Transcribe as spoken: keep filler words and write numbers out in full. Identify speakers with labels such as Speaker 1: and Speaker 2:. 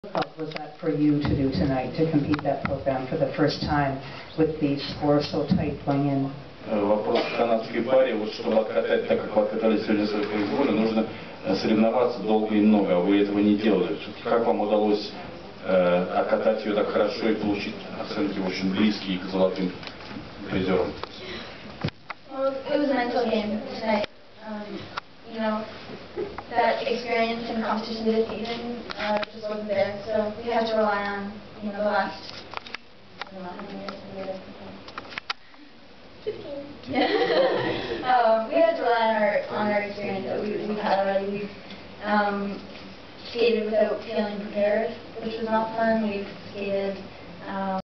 Speaker 1: difficult was that for you to do tonight, to compete that program for the first time with the score so tight going in?
Speaker 2: Вопрос к канадской паре, вот чтобы откатать так, как вы откатали сегодня свою произволю, нужно соревноваться долго и много, а вы этого не делали. Как вам удалось э, откатать ее так хорошо и получить оценки очень близкие к золотым призерам?
Speaker 3: Well, it was a mental game tonight. Um, you know, that experience in competition this season uh, just wasn't there, so we had to rely on, you know, the last, I don't know how many years we were fifteen. Yeah. um, we had to rely on our, on our experience that we, we've had already. We've um, skated without feeling prepared, which was not fun. We've skated um,